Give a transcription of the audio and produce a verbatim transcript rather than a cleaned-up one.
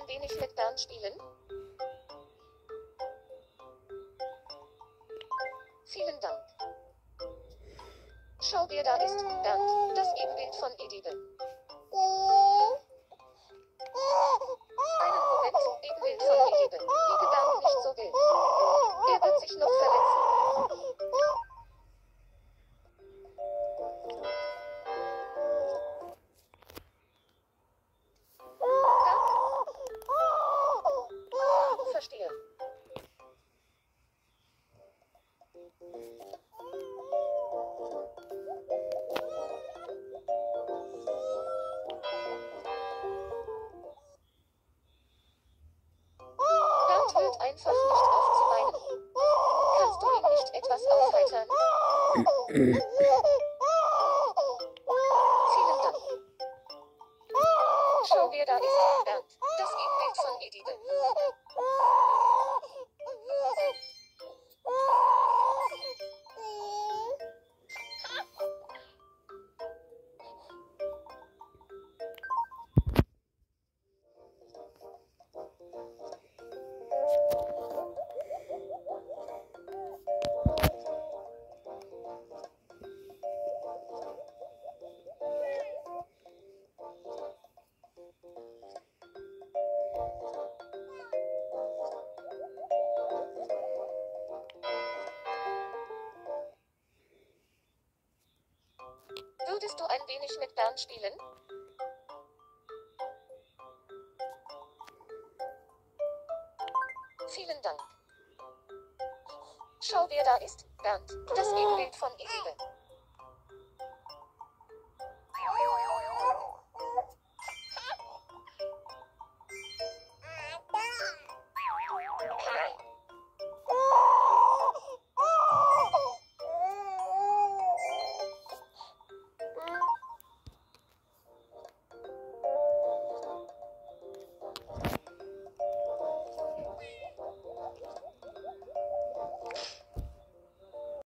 ein wenig mit Bernd spielen? Vielen Dank. Schau, wer da ist, Bernd, das Ebenbild von Edibe. Einen Moment, Ebenbild von Edibe. Wiege Bernd nicht so wild. Er wird sich noch verletzen. Bernd? Verstehe. Bernd hört einfach nicht auf zu weinen. Kannst du ihn nicht etwas aufheitern? Vielen Dank. Schau, wer da ist, Bernd. Das Ebenbild von Edibe. Würdest du ein wenig mit Bernd spielen? Vielen Dank. Schau, wer da ist, Bernd. Das Ebenbild von